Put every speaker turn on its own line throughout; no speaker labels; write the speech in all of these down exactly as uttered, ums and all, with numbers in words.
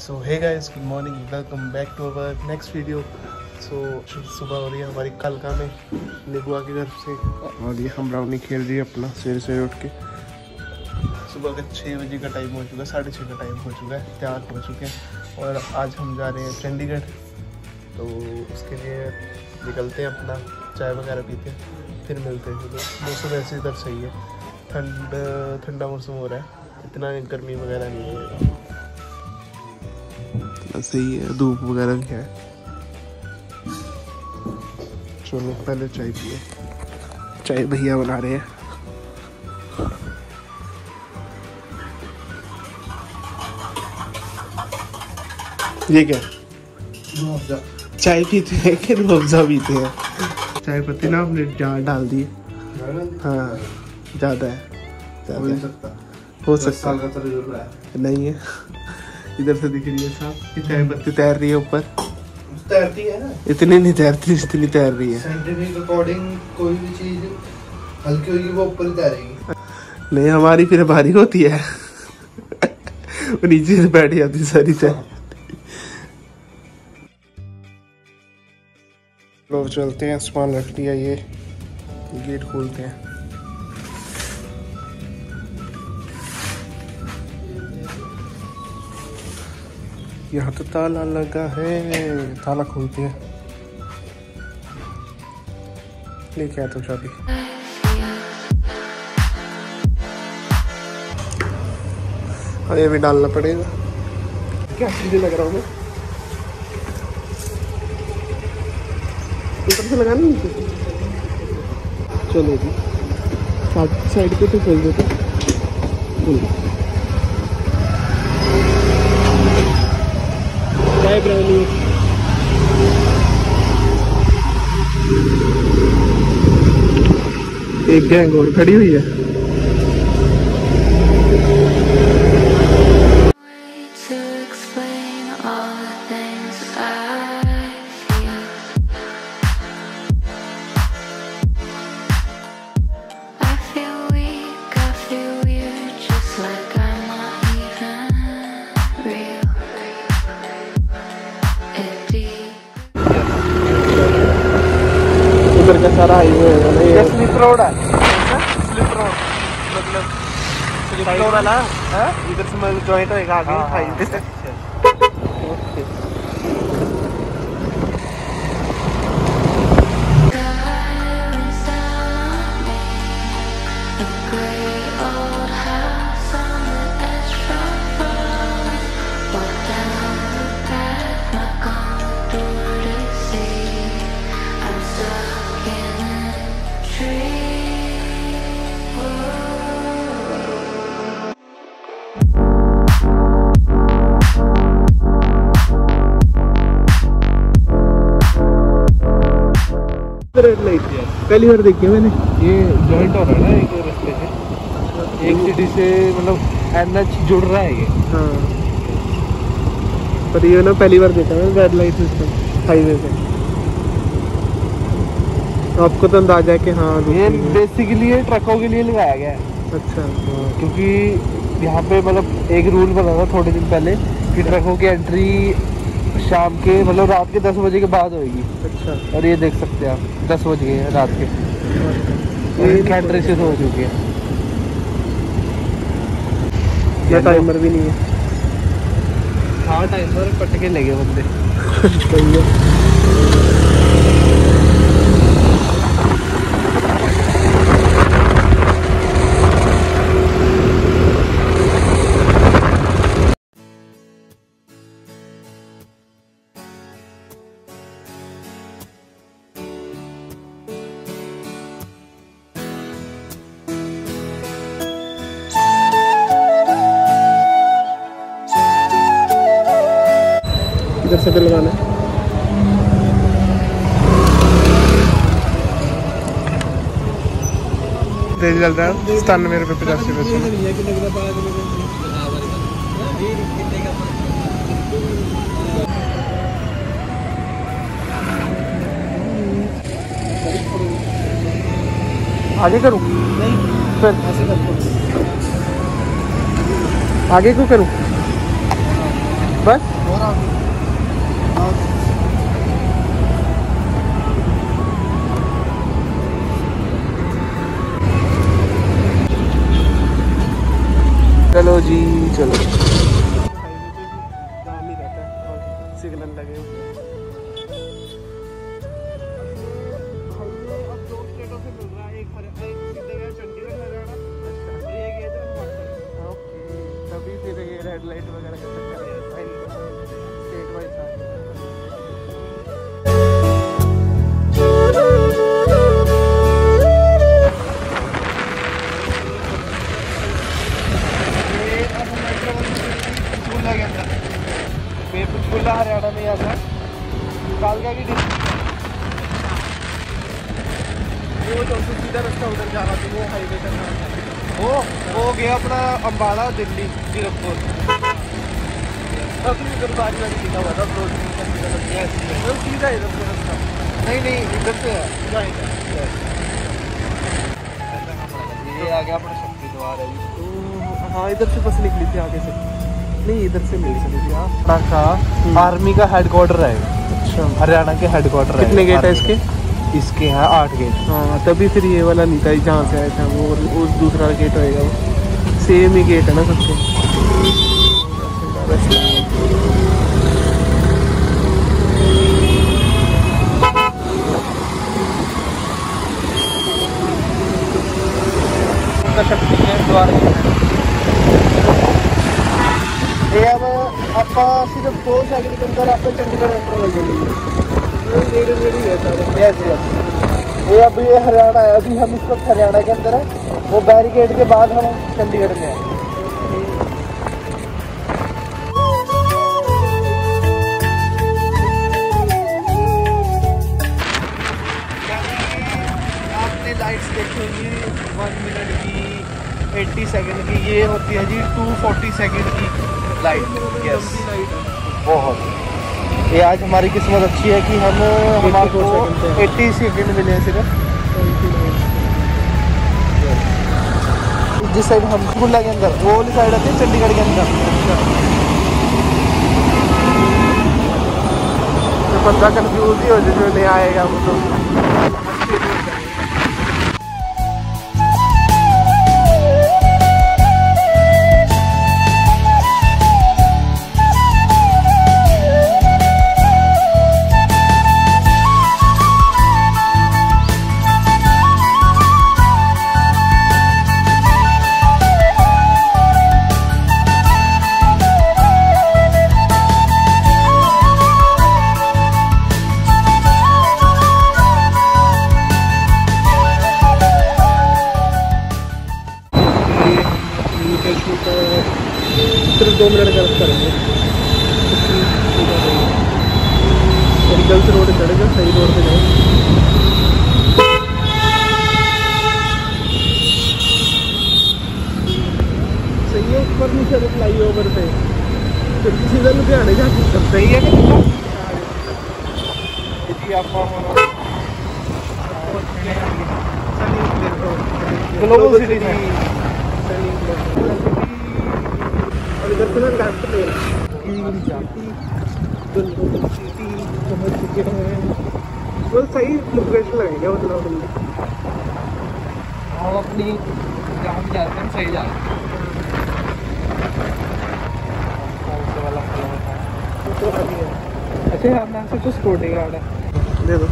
So hey guys, good morning, welcome back to our next video. So सुबह हो रही है हमारी कलका में निबुआ के घर से, और ये हम ब्राउनी खेल रही है अपना सवेरे सवेरे उठ के। सुबह का छः बजे का टाइम हो चुका है, साढ़े छः का टाइम हो चुका है, तैयार हो चुके हैं और आज हम जा रहे हैं चंडीगढ़। तो उसके लिए निकलते हैं, अपना चाय वगैरह पीते हैं, फिर मिलते हैं। तो मौसम ऐसे इधर सही है, ठंड ठंडा मौसम हो रहा है, इतना गर्मी वगैरह नहीं है, सही है, धूप वगैरह भी है। चलो पहले चाय पिए, चाय भैया बना रहे हैं। ये क्या चाय पीते हैं कि रूह अफ़ज़ा पीते हैं? चाय पत्ती ना आपने जहाँ डाल दी, हाँ ज़्यादा है, ज़्यादा हो सकता हो सकता है नहीं है। इधर से दिख रही है साहब कि चाय पत्ती तैर रही है ऊपर,
तैरती है ना,
इतनी नहीं तैरती जितनी तैर रही है।
साइंटिफिक अकॉर्डिंग कोई भी चीज हल्की होगी वो ऊपर ही तैरेगी। नहीं,
हमारी फिर भारी होती है वो नीचे से बैठ जाती सारी चाय। लोग चलते हैं, सामान रख दिया, ये गेट खोलते हैं। यहाँ तो ताला लगा है, ताला खोलते हैं। लेके आया तो चाबी। और ये भी डालना पड़ेगा, क्या सीधे लग रहा हूँ मैं, ऊपर से लगाना नीचे। चलो जी, साइड पे तो खोल देते। चाय ब्राउनी, एक गैंग और खड़ी हुई है। इधर का सारा हाईवे है ना, ये स्लिप रोड है, स्लिप रोड मतलब स्लिप रोड है ना, इधर से मतलब जॉइंट होएगा आगे हाईवे से। पहली बार देखी है मैंने,
ये जॉइंट हो रहा है ना एक रास्ते से, एक सिटी से मतलब एनएच जुड़ रहा है ये।
हाँ, पर ये ना पहली बार देखा मैंने रेड लाइट सिस्टम हाईवे पे। आपको तो अंदाजा है कि हाँ
ये बेसिकली ये ट्रकों के लिए लगाया गया है।
अच्छा,
क्योंकि यहाँ पे मतलब एक रूल बना था थोड़े दिन पहले कि ट्रकों की एंट्री शाम के मतलब रात के दस बजे के बाद होगी।
अच्छा,
और ये देख सकते हैं आप, दस बज गए हैं रात के, एंट्री से हो चुकी है।
या टाइमर भी नहीं है।
हाँ, टाइमर कट के लगे बंदे।
सही है। इधर से डलवाना है। तेज चल रहा है, सतानवे रुपये पचासी पैसे। आगे करूँ? नहीं, फिर ऐसे कर, आगे क्यों करूँ?
बस चलो जी चलो। काम ही रहता है और सिग्नल लगे हुए हैं। अब दो स्टेटों से मिल रहा है, एक हर एक सीधे गया चंडीगढ़ हरियाणा, अच्छा और ये गया था हिमाचल। ओके, तभी फिर ये रेड लाइट वगैरह का चक्कर है, स्टेट वाइज था। पंचकूला हरियाणा में आता है, कालका की डिस्ट्रिक्ट। वो जो सीधा रास्ता उधर जा रहा था वो हाईवे का नाम था, वो वो गया अपना अम्बाला दिल्ली जीरकपुर। अभी उधर बारी वाली लिखा हुआ था रोड तो सीधा इधर से रास्ता। नहीं नहीं इधर से है, ये आ गया अपना शक्ति द्वार है। हाँ इधर से बस निकली थी आगे से, नहीं इधर से मिल सकती थी। का आर्मी का हेडक्वार्टर है, अच्छा हरियाणा के हेडक्वार्टर है। कितने गेट है इसके? इसके हैं आठ गेट। हाँ तभी फिर ये वाला नहीं था जहाँ से आया था वो, उस दूसरा गेट होएगा वो, सेम ही गेट है ना सबके। शक्ति के द्वार ये अब आपका सिर्फ दो सेकंड के अंदर आपको चंडीगढ़ एंटर कर देंगे। ये अभी ये हरियाणा है, अभी हम इस वक्त हरियाणा के अंदर है, वो बैरिकेड के बाद हम चंडीगढ़ में हैं। आपने लाइट्स देखेंगी वन मिनट की, अस्सी सेकंड की, ये होती है जी टू फोर्टी सेकंड की लाइट। यस बहुत, ये आज हमारी किस्मत अच्छी है कि हम हमारे को अस्सी सेकंड मिले हैं सिर्फ। जिस साइड हम पंचकूला के अंदर, वो वाली साइड आती है चंडीगढ़ के अंदर। तो बंदा कंफ्यूज ही हो जाए जो नहीं आएगा वो तो। सिर्फ दो मिनट गलत करेंगे, गलत रोड चढ़ेगा, सही रोड पे जाए। सही है, ऊपर नीचे फ्लाई ओवर पे फिर सीधा लुधियाने जा सकते। सही है कि आपको ग्लोबल सिटी इधर से ना लेफ्ट ले सिटी समझ चुके हैं, वो सही लोकेशन लगेगा मतलब हम अपनी जहाँ जाते हैं सही जाते हैं। अच्छा आपने आपसे कुछ सिक्योरिटी गार्ड है, दे दो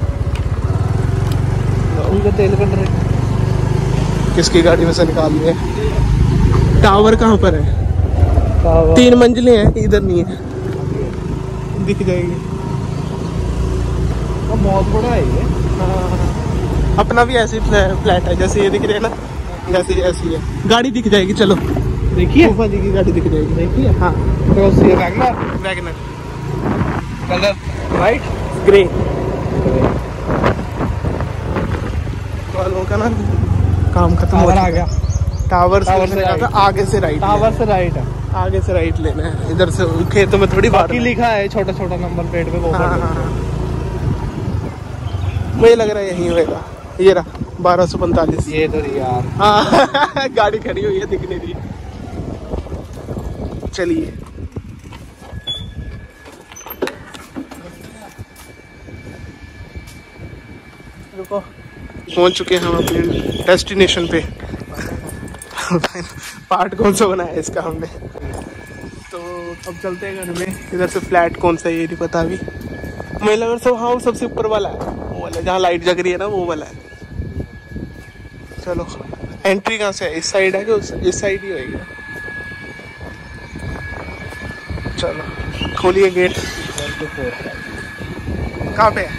उनका तेल कट रहे। किसकी गाड़ी में से निकाल लिए? टावर कहाँ पर है? तीन मंजिलें हैं, इधर नहीं है, दिख जाएगी। बहुत बड़ा है ये। हाँ अपना भी ऐसे फ्लैट है जैसे ये दिख रहे हैं ना, जैसे ऐसी है गाड़ी दिख जाएगी। चलो देखिए फूफा जी की गाड़ी दिख जाएगी, देखिए। हाँ WagonR, WagonR colour white grey. का ना काम खत्म हो गया। टावर से आगे से राइट, टावर से राइट है, आगे से राइट लेना है, इधर से खेतों में थोड़ी बाकी लिखा है छोटा छोटा नंबर प्लेट पे वो। हाँ हाँ हाँ मुझे लग रहा है यही होएगा। ये रहा बारह सौ पैंतालीस। ये तो यार हाँ गाड़ी खड़ी हुई है, दिख नहीं रही। चलिए रुको।
पहुंच चुके हैं हम अपने डेस्टिनेशन पे। पार्ट कौन सा बनाया है इसका हमने। तो अब चलते हैं घर में। इधर से फ्लैट कौन सा है ये नहीं पता अभी। मुझे लगा सब हाँ सबसे ऊपर वाला है, वो वाला जहाँ लाइट जग रही है ना, वो वाला है। चलो एंट्री कहाँ से है, इस साइड है कि उस इस साइड ही होगी। चलो खोलिए गेट। कहाँ पे है?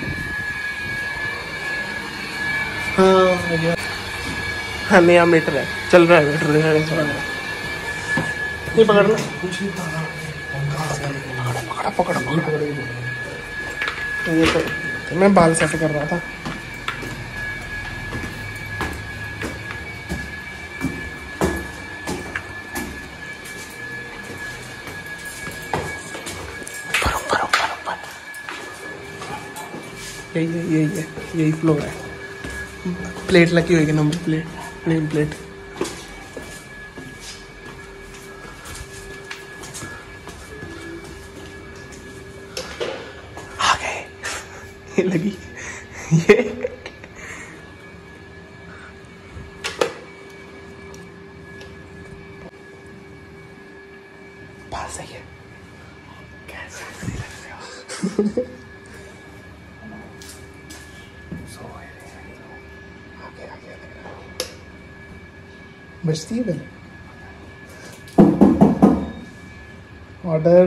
हाँ हाँ नया मीटर है, चल रहा है मीटर। ये पकड़ना, पकड़ा पकड़ा। ये तो मैं बाल सेट कर रहा था। यही है यही है यही फ्लोर है। प्लेट लगी हुई है, नंबर प्लेट, नेम प्लेट। आ गए। ये लगी ये बात सही है। कैसे नहीं लग रहे हो? बचती है पहले ऑर्डर।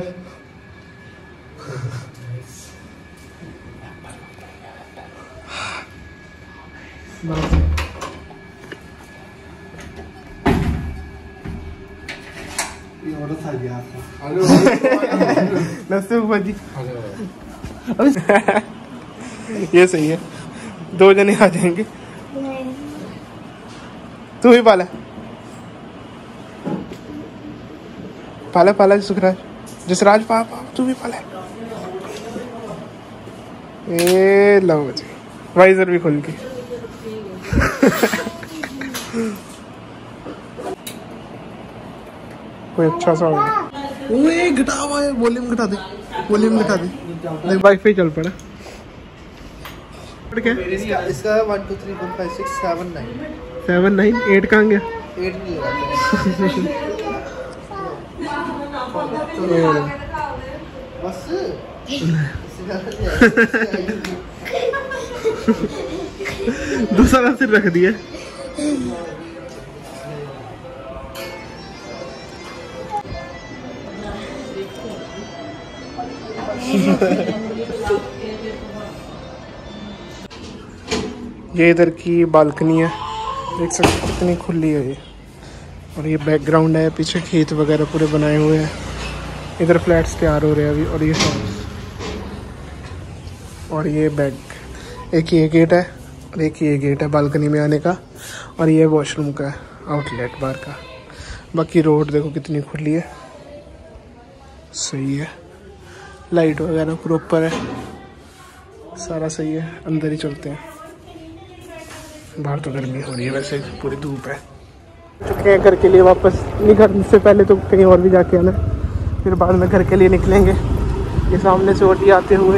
ये ऑर्डर था गया आपका।
ये सही है, दो जने आ जाएंगे। तू ही पाला पाला पाला सुखराज, जसराज पा पा तू भी पाला। ए लो जी वाइजर भी खोल के। कोई अच्छा सा ओए घटा हुआ है, वॉल्यूम घटा दे, वॉल्यूम घटा दे। नहीं वाईफाई चल पड़ा। क्या
इसका इसका one two three four five six seven nine
seven nine eight कहाँ गया?
एट नहीं लगा। बस
दूसरा सिर रख दिया। ये इधर की बालकनी है, देख सकते हो कितनी खुली है ये। और ये बैकग्राउंड है, पीछे खेत वगैरह पूरे बनाए हुए हैं। इधर फ्लैट्स तैयार हो रहे हैं अभी। और ये शॉप्स और ये बैग, एक ये गेट है और एक ये गेट है बालकनी में आने का। और ये वॉशरूम का आउटलेट बाहर का। बाकी रोड देखो कितनी खुली है, सही है। लाइट वगैरह प्रॉपर है, सारा सही है। अंदर ही चलते हैं, बाहर तो गर्मी हो रही है, वैसे पूरी धूप है। चुके हैं घर के लिए वापस। नहीं घर से पहले तो कहीं और भी जाके आना, फिर बाद में घर के लिए निकलेंगे। ये सामने से ओटी आते हुए, और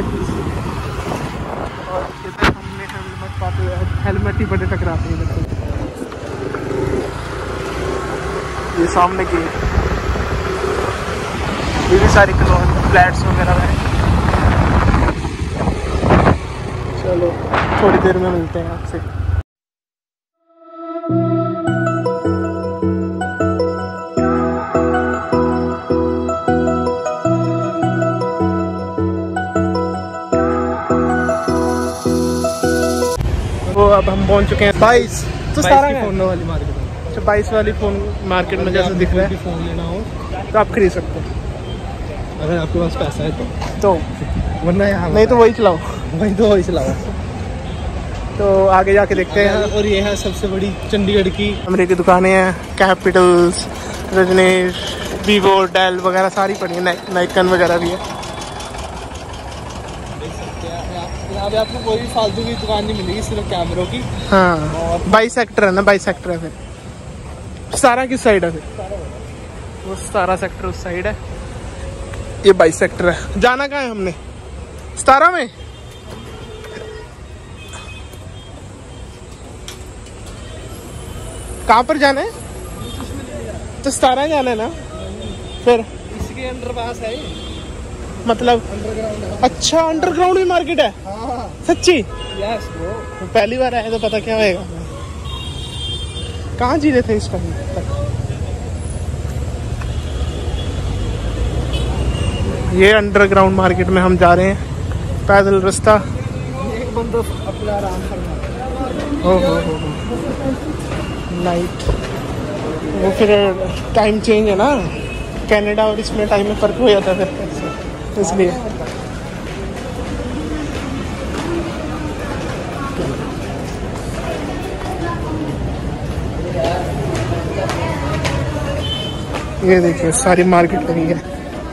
इधर हमने हेलमेट पाते हुए, हेलमेट ही बड़े टकराते हैं इधर। ये सामने गेट, ये भी सारी फ्लैट्स वगैरह है। चलो थोड़ी देर में मिलते हैं आपसे। तो अब हम पहुंच चुके हैं बाईस तो सारा
फोन वाली मार्केट।
अच्छा बाईस वाली फोन मार्केट में जैसे दिख रहा है।
फोन लेना हो
तो आप खरीद सकते हो
अगर आपके पास पैसा है तो।
तो
वरना यहाँ
नहीं तो वही चलाओ,
वही तो वही चलाओ।
तो आगे जाके देखते हैं।
और ये है सबसे बड़ी चंडीगढ़ की
कैमरे की दुकानें हैं, कैपिटल्स, रजनीश, वीवो, डेल वगैरह सारी पड़ी है। नाइकन वगैरह भी है।
यहाँ पे आपको कोई भी फालतू की दुकान नहीं मिलेगी, सिर्फ कैमरों की।
हाँ बाईस सेक्टर है ना, बाईस सेक्टर है। फिर सारा किस साइड है? फिर वो सारा सेक्टर उस साइड है, ये बाईस सेक्टर है। जाना कहाँ है हमने? सतारा में कहाँ पर जाना है? तो सतारा जाना है ना फिर?
इसके अंडर पास है
मतलब
अंडरग्राउंड।
अच्छा अंडरग्राउंड भी मार्केट है?
हाँ
सच्ची?
Yes bro.
पहली बार आए तो पता क्या होएगा। कहाँ जी रहे थे इस टाइम तक? ये अंडरग्राउंड मार्केट में हम जा रहे हैं, पैदल रास्ता।
एक बंदा अपना आराम करना।
हो हो हो नाइट। वो फिर टाइम चेंज है ना, कनाडा और इसमें टाइम में फ़र्क हो जाता है फिर, इसलिए। ये देखिए सारी मार्केट लगी है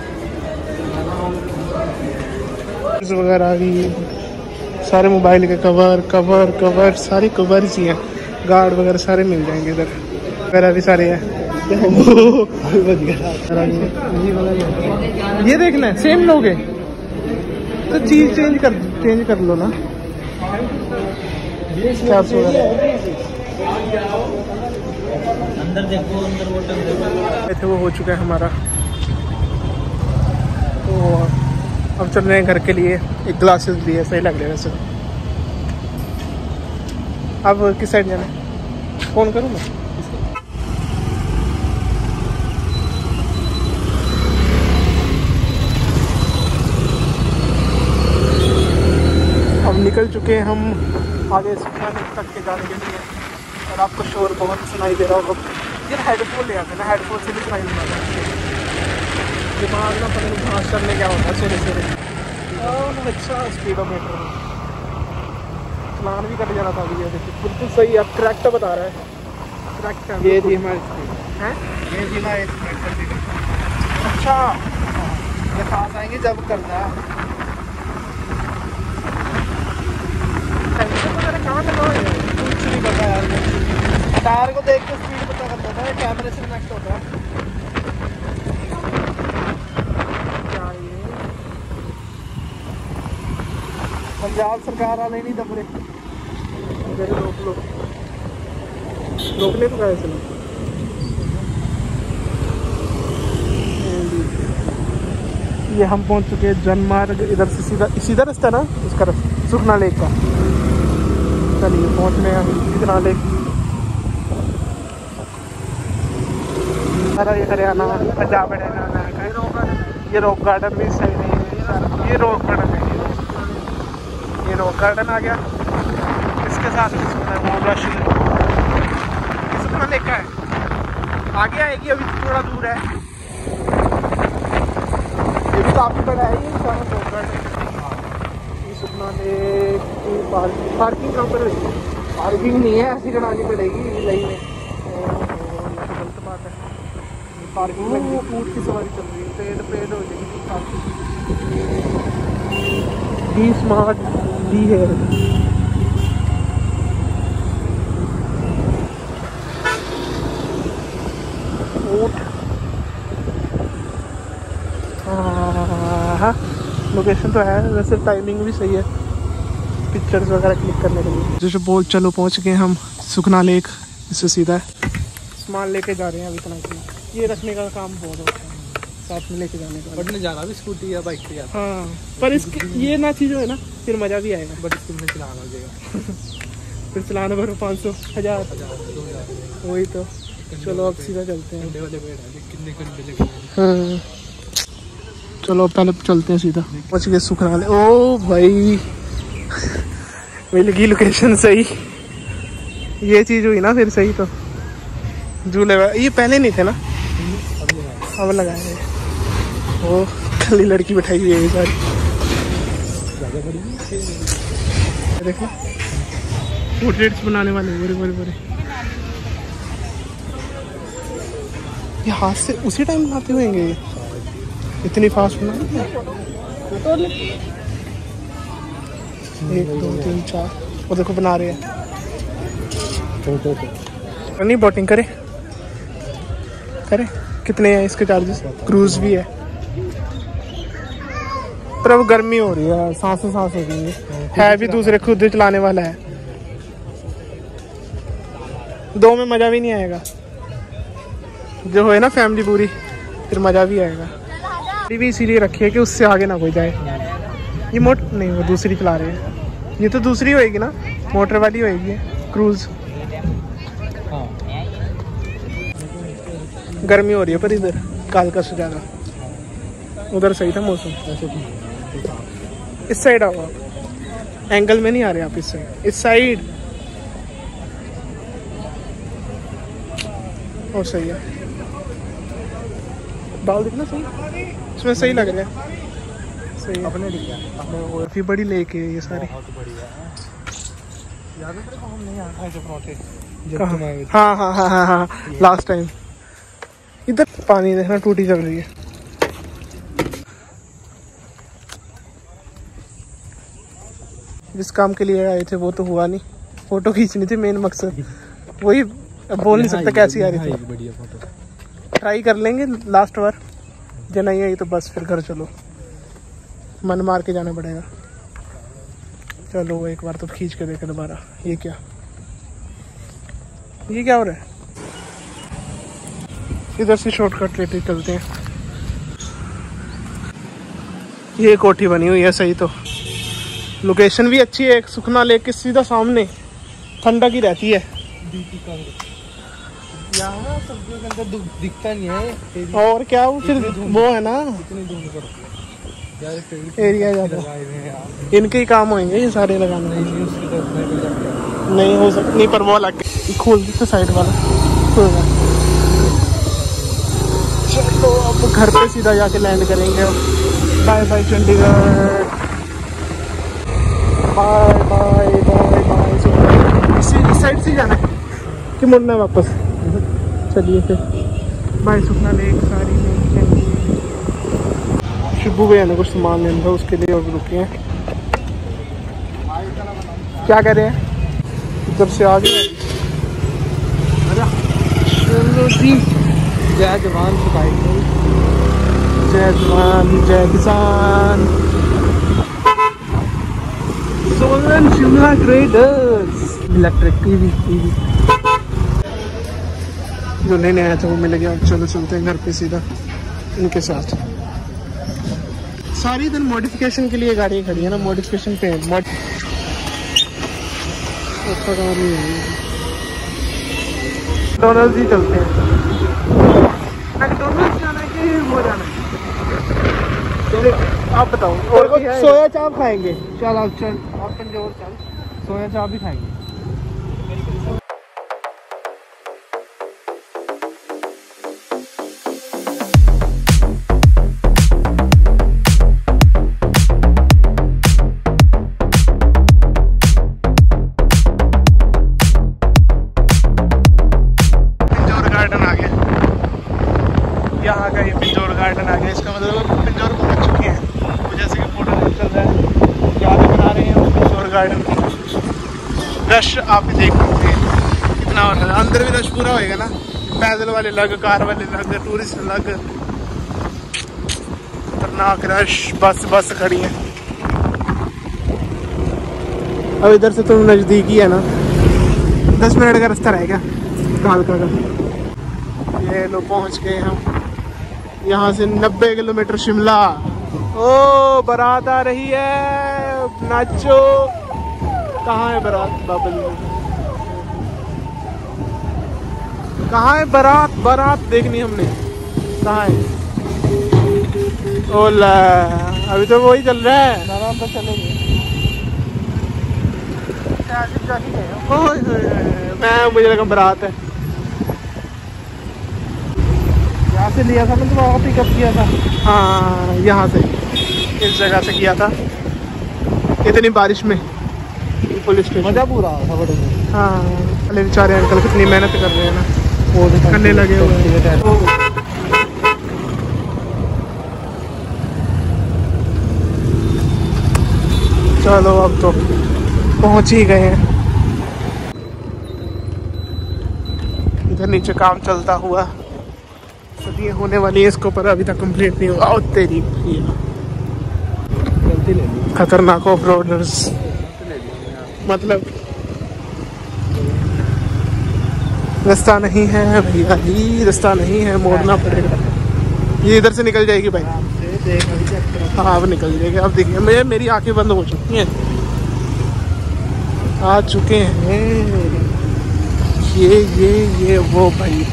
वगैरह भी, सारे मोबाइल के कवर कवर कवर सारे कवर ही हैं, गार्ड वगैरह सारे मिल जाएंगे इधर, वगैरह भी सारे हैं। ये देखना है सेम लोग हैं तो चीज चेंज कर चेंज कर लो ना। चार सौ
अंदर देखो, अंदर वो
थे वो हो चुका है हमारा। तो अब चल रहे हैं घर के लिए, एक ग्लासेस लिए, सही लग रहा है वैसे। अब किस साइड जाना है? फोन करूँ मैं? अब निकल चुके हैं हम आगे सुखना तक के जाने के लिए, और आपको शोर बहुत सुनाई दे रहा होगा। ये हेडफोन ले आते ना, हेडफोन से भी सुनाई नहीं देता। दिमाग ना पता नहीं घास करने क्या होता है सवेरे सवेरे। अच्छा स्पीडोमीटर चलान भी कट जाना था अभी। ये देखिए बिल्कुल सही, अब करेक्ट बता रहा है, करेक्ट है।
ये थी हमारी
हैं?
ये थी हमारी
अच्छा
ये पास आएंगे जब करना है।
कहाँ लगा है?
कुछ नहीं पता यार, टायर को देख के स्पीड पता कर लेता है, कैमरे से कनेक्ट होता है।
क्या ये
पंजाब सरकार वाले नहीं दब रहे।
मेरे रोक लो, रोकने तो गए चलो। ये हम पहुंच चुके हैं जनमार्ग, इधर से सीधा सीधा रास्ता ना उसका रास्ता सुखना लेक का। चलिए पहुंच रहे हैं सुखना लेक। अरे ये हरियाणा पंजाब हरियाणा है। ये रॉक गार्डन भी सही नहीं है, ये रॉक गार्डन है, ये रॉक गार्डन आ गया। इसके साथ में सुखना वो रश सुखना लेक का है, आगे आएगी अभी थोड़ा दूर है। ये भी काफ़ी बड़ा है, ये सारा रॉक गार्डन। ये सुखना लेक की पार्किंग पार्किंग कहाँ पर है?
पार्किंग नहीं है, ऐसी करानी पड़ेगी लाइन में।
गलत बात है, पार्किंग में फूड की सवारी चल रही है, पेड पेड हो जाएगी पार्किंग। डी स्मार्ट डी है। हाँ लोकेशन तो है वैसे, टाइमिंग भी सही है पिक्चर्स वगैरह क्लिक करने के लिए। जैसे बोल चलो पहुंच गए हम सुखना लेक, इससे सीधा सामान लेके जा रहे हैं अभी इतना कि ये रखने का काम बहुत होता है, साथ में लेके जाने का।
बट जाना भी स्कूटी या बाइक पे जाता।
हाँ पर इसके ये ना चीज़ है ना, फिर मज़ा भी आएगा।
बट इसको में चलाना हो जाएगा।
फिर चलाना भरो पाँच सौ हज़ार वही तो। चलो अब सीधा चलते हैं।
वाले पेड़ है कितने घंटे लगे।
हाँ चलो पहले चलते हैं सीधा। पहुँच गए सुखना ले। ओ भाई मिल गई लोकेशन सही, ये चीज़ हुई ना फिर सही। तो झूले ये पहले नहीं थे ना, अब लगाए। वो खाली लड़की बैठाई हुई है सारी, देखो पोर्ट्रेट्स बनाने वाले बड़े बड़े बड़े। ये हाथ से उसी टाइम बनाते हुएंगे, ये इतनी फास्ट बना। एक दो तीन चार, वो देखो बना रहे हैं। नहीं बोटिंग करें करें कितने हैं इसके चार्जेस? क्रूज भी है पर अब गर्मी हो रही है, सांसों सांस हो गई है, है भी दूसरे खुद चलाने वाला है।
दो में मज़ा भी नहीं आएगा, जो है ना फैमिली पूरी, फिर मज़ा भी आएगा। गाड़ी भी इसीलिए रखी है कि उससे आगे ना कोई जाए। ये मोट नहीं, वो दूसरी चला रहे हैं। ये तो दूसरी होएगी ना, मोटर वाली होएगी क्रूज। गर्मी हो रही है पर इधर कालका से ज़्यादा, उधर सही था मौसम। इस साइड आओ आप, एंगल में नहीं आ रहे आप, इस साइड, इस साइड और सही है। बाल दिखना सही, इसमें सही लग रहा है, सही है। अपने दिख गया, अपने काफ़ी बड़ी लेके ये सारी। याद है तेरे को हम नहीं आए थे परोठे जब तुम आए थे? हाँ हाँ हाँ हाँ हाँ लास्ट टाइम। इधर पानी देखना, टूटी चल रही है। जिस काम के लिए आए थे वो तो हुआ नहीं, फोटो खींचनी थी मेन मकसद, वही बोल नहीं सकता कैसी आ रही थी। बढ़िया फोटो ट्राई कर लेंगे लास्ट बार, जो नहीं आई तो बस फिर घर चलो, मन मार के जाना पड़ेगा। चलो वो एक बार तो खींच के देखे दोबारा। ये क्या, ये क्या हो रहा है? इधर से शॉर्टकट लेते चलते हैं। ये कोठी बनी हुई है सही, तो लोकेशन भी अच्छी है, सुखना लेक के सीधा सामने, ठंडक ही रहती है। यहाँ सब्जियों के अंदर दिखता नहीं है, और क्या वो फिर वो है ना एरिया ज़्यादा, इनके ही काम होंगे ये सारे लगाने। नहीं हो सकता, नहीं पर वो लग खोल देते साइड वाला। चलो अब घर पे सीधा जाके लैंड करेंगे। Bye bye Chandigarh, bye bye bye bye. इसी इस साइड से जाना है कि मुड़ना है वापस? चलिए फिर बाय सुखना लेक, सारी लेक। शिबू भैया ने कुछ सामान लेना था, उसके लिए और रुके हैं। क्या कह रहे हैं? इधर से आ गए। चलो जी, जय जवान जय जवान जय किसान। Solan Shimla traders electric TV TV जो लेने आया था वो मिल गया। चलो चलते हैं घर पे सीधा इनके साथ। सारी इधर मॉडिफिकेशन के लिए गाड़ी खड़ी है ना, मॉडिफिकेशन पे मॉड मैकडोनल्ड्स ही चलते हैं। मैकडोनल्ड्स जाना है कि वो जाना है? चलो आप बताओ। और को सोया चाप खाएंगे? चल आप चल, आप पंजोर चल, सोया चाप भी खाएंगे। यहाँ का ये पिंजौर गार्डन आ गया, इसका मतलब पिंजौर पहुँच चुके हैं। तो जैसे कि फोटो चल रहा है, याद बना रहे हैं पिंजौर गार्डन की। रश आप भी देख सकते हैं कितना हो रहा है। अंदर भी रश पूरा होएगा ना, पैदल वाले अलग, कार वाले अलग, टूरिस्ट अलग, खतरनाक रश। बस बस खड़ी है। अब इधर से तो नज़दीक ही है ना, दस मिनट का रास्ता रहेगा कालका का। ये लोग पहुँच गए हम। यहाँ से नब्बे किलोमीटर शिमला। ओ बारात आ रही है, नाचो। कहाँ है बारात? बाबा जी कहाँ है बारात? बारात देखनी हमने, कहाँ है? ओला अभी तो वही चल रहा है, आराम से चलेंगे। मैं मुझे लगा बारात है। यहाँ से लिया था, मतलब वहाँ पिकअप किया था। हाँ यहाँ से, इस जगह से किया था, इतनी बारिश में। पुलिस स्टेशन मजा पूरा था बड़े। हाँ अरे बेचारे अंकल कितनी मेहनत कर रहे हैं ना, वो करने लगे हुए हैं। चलो अब तो पहुँच ही गए हैं। इधर नीचे काम चलता हुआ, सदियाँ होने वाली है इसको, पर अभी तक कंप्लीट नहीं हुआ। और तेरी खतरनाक ऑफ रोडर्स, मतलब रास्ता नहीं है भैया जी, रास्ता नहीं है, मोड़ना पड़ेगा। ये इधर से निकल जाएगी भाई। हाँ अब निकल जाएगी। अब देखिए मेरे मेरी आंखें बंद हो चुकी हैं। आ चुके हैं ये ये ये वो भाई,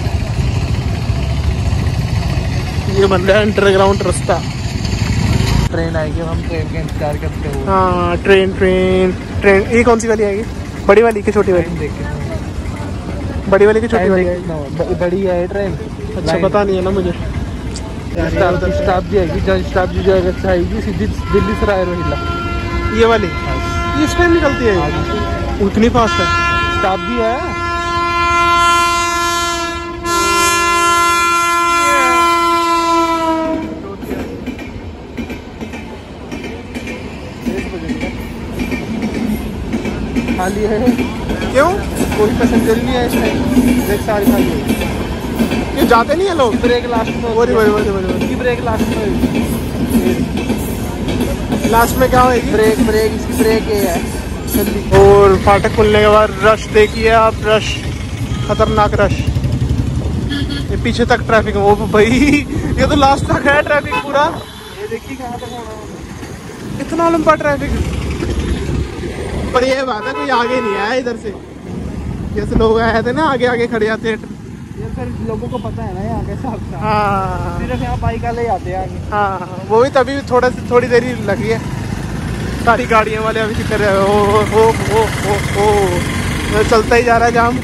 ये बन रहा है अंडरग्राउंड रास्ता।
ट्रेन आएगी, हम ट्रेन का इंतजार करते हुए।
हाँ ट्रेन ट्रेन ट्रेन। ये कौन सी वाली आएगी? बड़ी वाली की छोटी वाली?
देख के
बड़ी वाली की छोटी वाली आएगी?
बड़ी है ट्रेन।
अच्छा पता नहीं है ना मुझे।
स्टाफ भी आएगी, जहाँ स्टाफ भी जाएगा आएगी सीधी दिल्ली से राय रोहिला।
ये वाली ये इस टाइम निकलती है? उतनी फास्ट है?
स्टाफ भी है। खाली है।
क्यों?
कोई पैसेंजर नहीं है इस टाइम, ब्रेक सारी खाली है।
ये जाते नहीं है लोग?
ब्रेक लास्ट में।
बोरी बोरी बोरी बोरी
इसकी ब्रेक लास्ट में।
लास्ट में क्या होगी?
ब्रेक ब्रेक इसकी ब्रेक ये है जल्दी।
और फाटक खुलने के बाद रश देखिए आप, रश खतरनाक रश। ये पीछे तक ट्रैफिक है। ओ भाई ये तो लास्ट तक है ट्रैफिक पूरा।
ये देखिए कहाँ तक होना,
इतना लंबा ट्रैफिक। पर ये बात है कोई आगे नहीं आया इधर से। जैसे लोग आए थे ना आगे आगे खड़े जाते हैं।
ये फिर लोगों को पता है ना यहाँ कैसा होता है।
हाँ
सिर्फ यहाँ बाइक वाले आते हैं आगे।
हाँ वो भी तभी थोड़ा थोड़ी देर ही लगी है। सारी गाड़ियों वाले अभी कर रहे हो हो हो हो हो चलता ही जा रहा है जाम,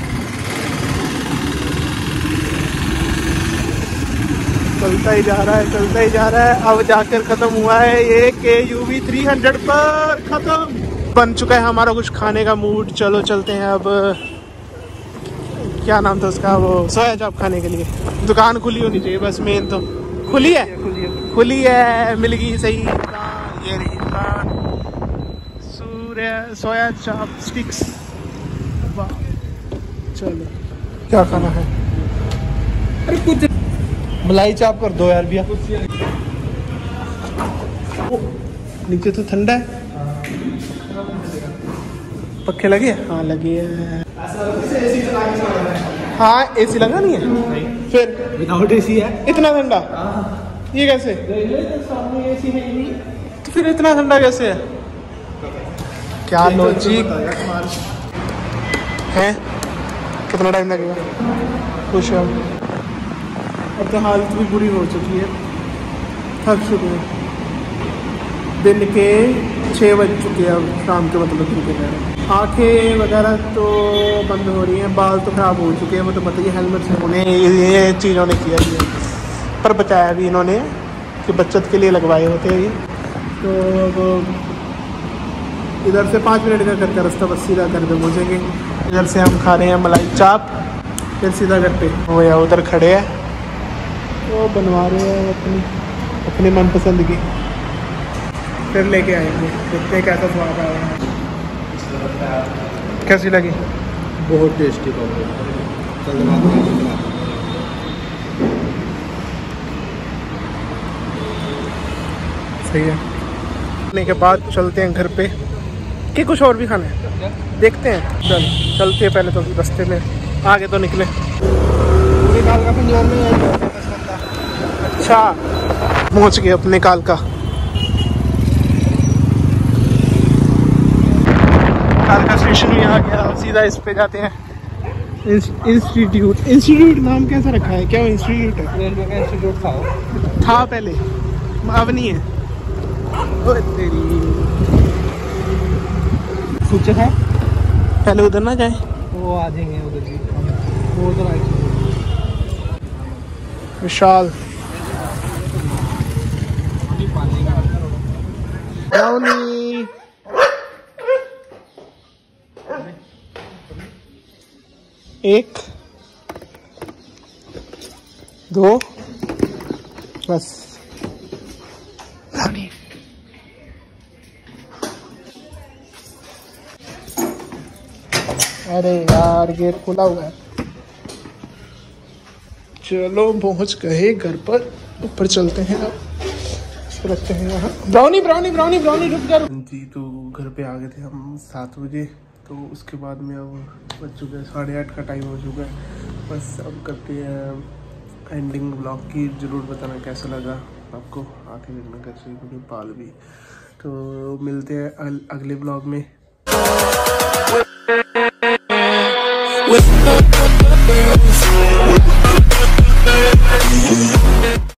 चलता ही जा रहा है चलता ही जा रहा है। अब जाकर खत्म हुआ है ये के यू वी थ्री हंड्रेड पर खत्म। बन चुका है हमारा कुछ खाने का मूड। चलो चलते हैं अब। क्या नाम था उसका? वो सोया चाप खाने के लिए। दुकान खुली होनी चाहिए बस, मेन तो खुली है। खुली है, मिल गई सही। ये रही दुकान, सूर्य सोया चाप स्टिक्स। वाह चलो क्या खाना है?
अरे कुछ मलाई चाप कर दो यार भैया।
नीचे तो ठंडा है। पक्के लगे? हाँ लगे हैं। हाँ एसी लगा नहीं है? फिर
विदाउट एसी है।
इतना ठंडा? ये कैसे? तो फिर इतना ठंडा कैसे है? क्या लॉजिक है? कितना टाइम लगेगा? खुश है अब तो हालत भी बुरी हो चुकी है। थक चुके हैं। दिन के छः बज चुके हैं अब, शाम के मतलब दिन के। आँखें वगैरह तो बंद हो रही हैं, बाल तो ख़राब हो चुके हैं, वो तो बताइए हेलमेट से उन्हें ये चीज़ों ने किया है। पर बचाया भी इन्होंने कि बचत के लिए लगवाए होते हैं ये। तो अब इधर से पाँच मिनट का करके रास्ता बस सीधा घर पे पहुँचेंगे। इधर से हम खा रहे हैं मलाई चाप, फिर सीधा घर पे। वो या उधर खड़े हैं, वो बनवा रहे हैं अपनी अपने मनपसंद की, फिर लेके आएंगे। देखते हैं कैसा स्वाद आया। कैसी लगी?
बहुत टेस्टी
सही है। खाने के बाद चलते हैं घर पे कि कुछ और भी खाना है, देखते हैं। चल चलते हैं पहले तो रास्ते में, आगे तो निकले।
पूरी काल का पंजोर में है।
अच्छा पहुँच गए अपने काल का। काल का स्टेशन भी आ गया। सीधा इस पे जाते हैं इंस्टीट्यूट। इंस्टीट्यूट नाम कैसा रखा है? क्या इंस्टीट्यूट है?
रेलवे का इंस्टीट्यूट था
था पहले, अब नहीं है। ओए तेरी
कुछ है।
पहले उधर ना जाए,
वो आ जाएंगे उधर भी। वो तो राइट
विशाल ब्राउनी। एक दो बस। ब्राउनी अरे यार गेट खुला हुआ है। चलो पहुंच गए घर पर, ऊपर चलते हैं अब, रखते हैं यहाँ। ब्राउनी ब्राउनी ब्राउनी ब्राउनी रुक जा जी। तो घर पे आ गए थे हम सात बजे, तो उसके बाद में अब बज चुके हैं साढ़े आठ का टाइम हो चुका है।
बस अब करते हैं एंडिंग ब्लॉग की। ज़रूर बताना कैसा लगा आपको। आके देखना कैसे बड़े बाल भी। तो मिलते हैं अगले ब्लॉग में।